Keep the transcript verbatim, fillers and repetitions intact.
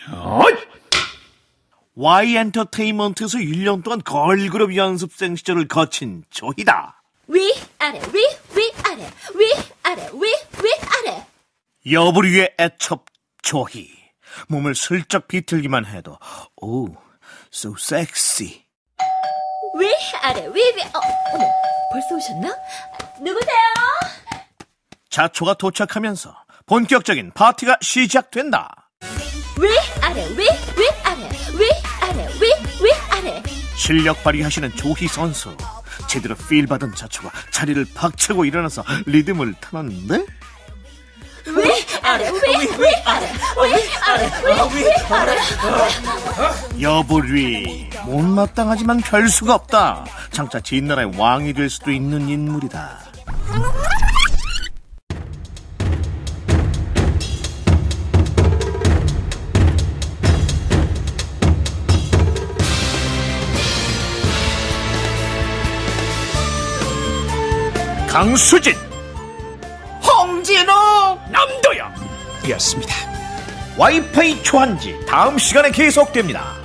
Y 엔터테인먼트에서 일 년 동안 걸그룹 연습생 시절을 거친 조희다. 위 아래 위 위 아래 위 아래 위 위 아래. 여부리의 애첩 조희. 몸을 슬쩍 비틀기만 해도 오, so sexy. 위 아래 위 위. 어, 어머, 벌써 오셨나? 누구세요? 자초가 도착하면서 본격적인 파티가 시작된다. 위 아래 위 위 아래 위 아래 위 위 아래. 실력 발휘하시는 조희 선수. 제대로 필 받은 자초가 자리를 박차고 일어나서 리듬을 타는데 위 아래 위 위 아래 위 아래 위 위 아래. 여부리 못마땅하지만 별 수가 없다. 장차 진나라의 왕이 될 수도 있는 인물이다. 강수진, 홍진욱, 남도영 이었습니다. 와이파이 초한지 다음 시간에 계속됩니다.